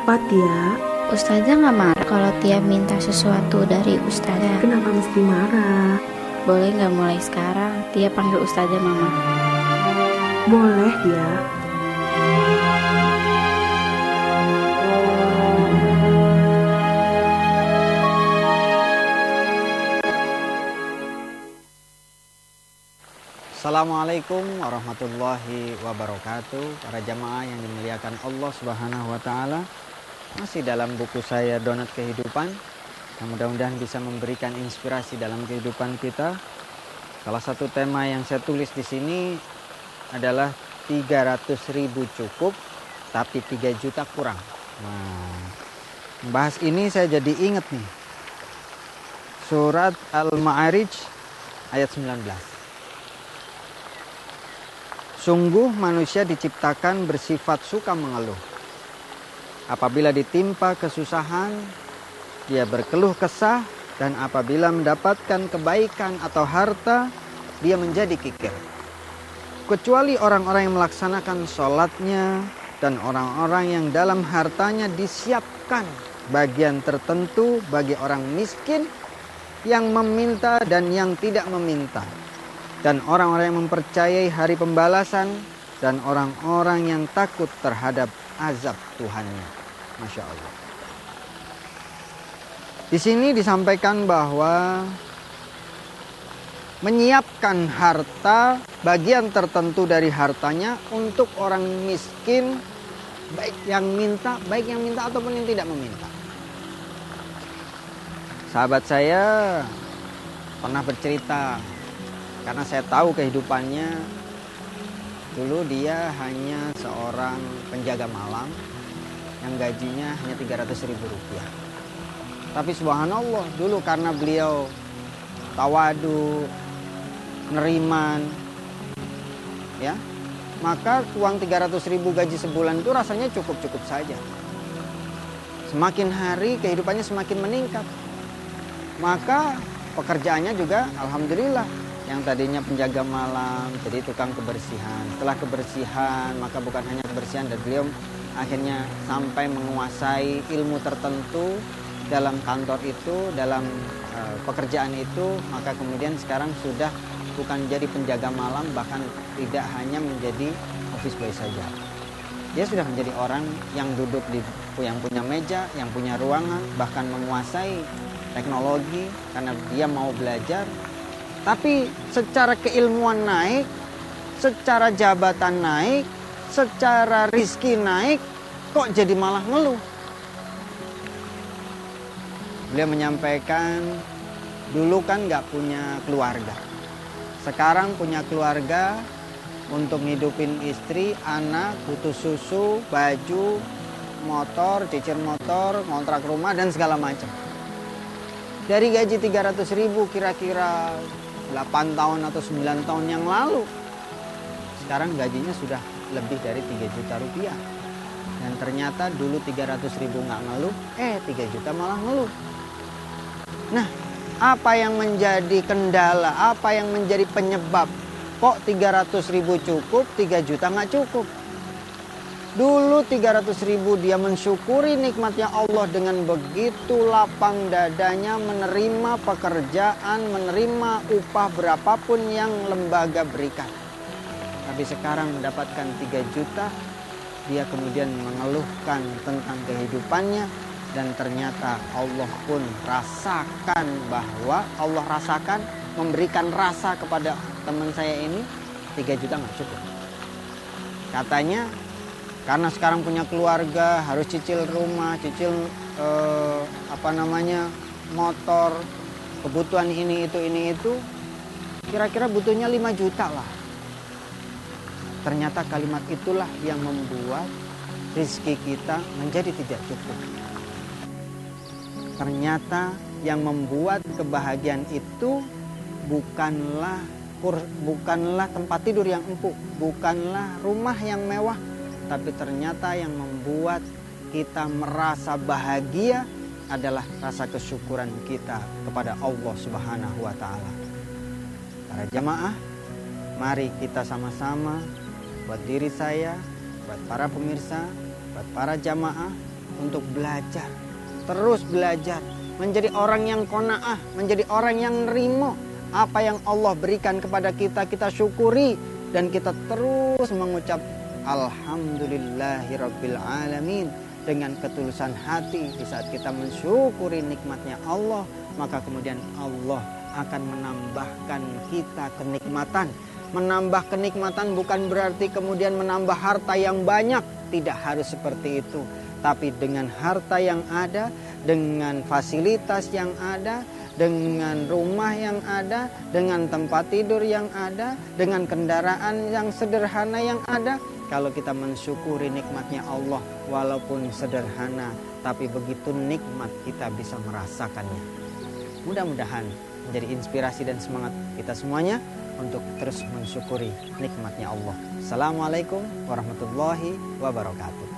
Apa, Tia? Ustazah nggak marah kalau Tia minta sesuatu dari Ustazah? Kenapa mesti marah? Boleh nggak mulai sekarang Tia panggil Ustazah Mama? Boleh, Tia. Assalamualaikum warahmatullahi wabarakatuh. Para jamaah yang dimuliakan Allah Subhanahu wa taala. Masih dalam buku saya Donat Kehidupan, yang mudah-mudahan bisa memberikan inspirasi dalam kehidupan kita. Salah satu tema yang saya tulis di sini adalah 300.000 cukup tapi 3 juta kurang. Nah, membahas ini saya jadi ingat nih. Surat Al-Ma'arij ayat 19. Sungguh manusia diciptakan bersifat suka mengeluh. Apabila ditimpa kesusahan, dia berkeluh kesah, dan apabila mendapatkan kebaikan atau harta, dia menjadi kikir. Kecuali orang-orang yang melaksanakan sholatnya dan orang-orang yang dalam hartanya disiapkan bagian tertentu bagi orang miskin yang meminta dan yang tidak meminta. Dan orang-orang yang mempercayai hari pembalasan dan orang-orang yang takut terhadap azab Tuhannya. Masya Allah. Di sini disampaikan bahwa menyiapkan harta, bagian tertentu dari hartanya untuk orang miskin, baik yang minta ataupun yang tidak meminta. Sahabat saya pernah bercerita, karena saya tahu kehidupannya, dulu dia hanya seorang penjaga malam yang gajinya hanya 300.000 rupiah. Tapi subhanallah, dulu karena beliau tawadu, neriman, ya, maka uang 300.000 gaji sebulan itu rasanya cukup-cukup saja. Semakin hari kehidupannya semakin meningkat. Maka pekerjaannya juga alhamdulillah, yang tadinya penjaga malam jadi tukang kebersihan. Setelah kebersihan, maka bukan hanya kebersihan, dan beliau akhirnya sampai menguasai ilmu tertentu dalam kantor itu, dalam pekerjaan itu. Maka kemudian sekarang sudah bukan jadi penjaga malam, bahkan tidak hanya menjadi office boy saja. Dia sudah menjadi orang yang duduk yang punya meja, yang punya ruangan, bahkan menguasai teknologi karena dia mau belajar. Tapi secara keilmuan naik, secara jabatan naik, secara rizki naik, kok jadi malah ngeluh? Beliau menyampaikan, dulu kan nggak punya keluarga. Sekarang punya keluarga untuk ngidupin istri, anak, butuh susu, baju, motor, cicil motor, kontrak rumah, dan segala macam. Dari gaji 300.000 kira-kira 8 tahun atau 9 tahun yang lalu, sekarang gajinya sudah lebih dari 3 juta rupiah. Dan ternyata dulu 300.000 nggak ngeluh, 3 juta malah ngeluh. Nah, apa yang menjadi kendala, apa yang menjadi penyebab kok 300.000 cukup, 3 juta nggak cukup? Dulu 300.000 dia mensyukuri nikmatnya Allah dengan begitu lapang dadanya, menerima pekerjaan, menerima upah berapapun yang lembaga berikan. Tapi sekarang mendapatkan 3 juta, dia kemudian mengeluhkan tentang kehidupannya. Dan ternyata Allah pun rasakan, bahwa Allah rasakan, memberikan rasa kepada teman saya ini, 3 juta nggak cukup. Katanya karena sekarang punya keluarga, harus cicil rumah, cicil motor, kebutuhan ini itu, kira-kira butuhnya 5 juta lah. Ternyata kalimat itulah yang membuat rezeki kita menjadi tidak cukup. Ternyata yang membuat kebahagiaan itu bukanlah tempat tidur yang empuk, bukanlah rumah yang mewah, tapi ternyata yang membuat kita merasa bahagia adalah rasa kesyukuran kita kepada Allah Subhanahu wa taala. Para jamaah, mari kita sama-sama, buat diri saya, buat para pemirsa, buat para jamaah, untuk belajar, terus belajar, menjadi orang yang qanaah, menjadi orang yang nerimo apa yang Allah berikan kepada kita, kita syukuri dan kita terus mengucap alhamdulillahirabbil alamin dengan ketulusan hati. Di saat kita mensyukuri nikmatnya Allah, maka kemudian Allah akan menambahkan kita kenikmatan. Menambah kenikmatan bukan berarti kemudian menambah harta yang banyak, tidak harus seperti itu. Tapi dengan harta yang ada, dengan fasilitas yang ada, dengan rumah yang ada, dengan tempat tidur yang ada, dengan kendaraan yang sederhana yang ada, kalau kita mensyukuri nikmatnya Allah walaupun sederhana, tapi begitu nikmat kita bisa merasakannya. Mudah-mudahan menjadi inspirasi dan semangat kita semuanya untuk terus mensyukuri nikmatnya Allah. Assalamualaikum warahmatullahi wabarakatuh.